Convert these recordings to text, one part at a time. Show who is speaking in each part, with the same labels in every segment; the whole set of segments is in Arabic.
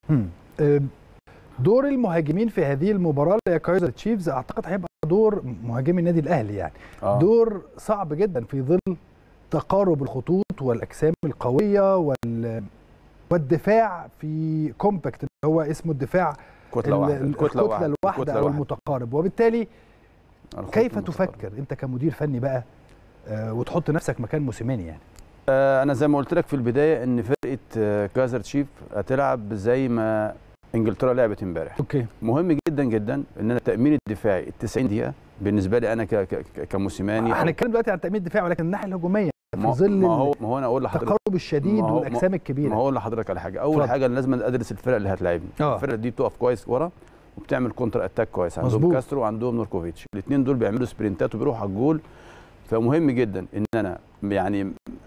Speaker 1: آه، دور المهاجمين في هذه المباراه يا كايزر تشيفز اعتقد هيبقى دور مهاجمي النادي الاهلي يعني دور صعب جدا في ظل تقارب الخطوط والاجسام القويه والدفاع في كومباكت اللي هو اسمه الدفاع الكتله الواحده او المتقارب. وبالتالي كيف تفكر انت كمدير فني بقى وتحط نفسك مكان موسيماني يعني؟
Speaker 2: انا زي ما قلت لك في البدايه ان فرقه كايزر تشيف هتلعب زي ما انجلترا لعبت امبارح.
Speaker 1: اوكي.
Speaker 2: مهم جدا جدا ان انا التامين الدفاعي ال 90 دقيقه بالنسبه لي انا كموسيماني.
Speaker 1: هنتكلم دلوقتي عن التامين الدفاعي ولكن الناحيه الهجوميه في ظل
Speaker 2: ما هو انا اقول لحضرتك
Speaker 1: التقارب الشديد والاجسام الكبيره.
Speaker 2: ما هو اقول لحضرتك على حاجه. اول حاجه لازم ادرس الفرق اللي هتلاعبني. الفرقه دي بتقف كويس ورا وبتعمل كونتر اتاك كويس. عندهم كاسترو وعندهم نوركوفيتش، الاثنين دول بيعملوا سبرنتات وبيروحوا على الجول. فمهم جدا ان انا يعني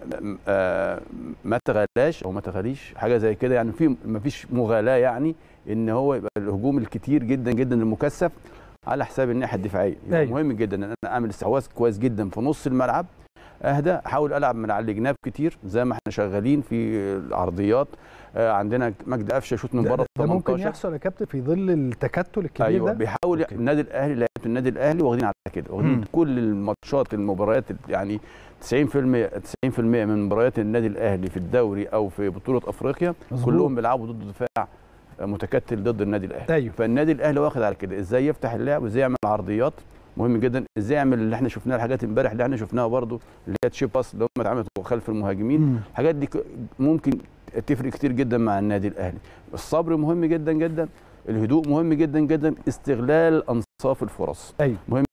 Speaker 2: ما تغلاش او ما تغليش حاجه زي كده، يعني في ما فيش مغالاه، يعني ان هو يبقى الهجوم الكتير جدا جدا المكثف على حساب الناحيه الدفاعيه. مهم جدا ان انا اعمل استحواذ كويس جدا في نص الملعب، اهدى، احاول العب من على الجناب كتير زي ما احنا شغالين في العرضيات. عندنا مجدي قفشه شوط من بره
Speaker 1: 18. ده ممكن يحصل يا كابتن في ظل التكتل الكبير.
Speaker 2: ايوه
Speaker 1: ده
Speaker 2: بيحاول النادي الاهلي، لعيبه النادي الاهلي واخدين على كده، واخدين كل الماتشات المباريات، يعني 90% من مباريات النادي الاهلي في الدوري او في بطوله افريقيا كلهم بيلعبوا ضد دفاع متكتل ضد النادي الاهلي.
Speaker 1: أيوه.
Speaker 2: فالنادي الاهلي واخد على كده ازاي يفتح اللعب وازاي يعمل عرضيات. مهم جدا ازاي يعمل اللي احنا شفناه، الحاجات امبارح اللي احنا شفناها برده اللي هي تشيب باس اللي هم اتعملت خلف المهاجمين. الحاجات دي ممكن تفرق كتير جدا مع النادي الاهلي. الصبر مهم جدا جدا، الهدوء مهم جدا جدا، استغلال انصاف الفرص.
Speaker 1: أيوه.
Speaker 2: مهم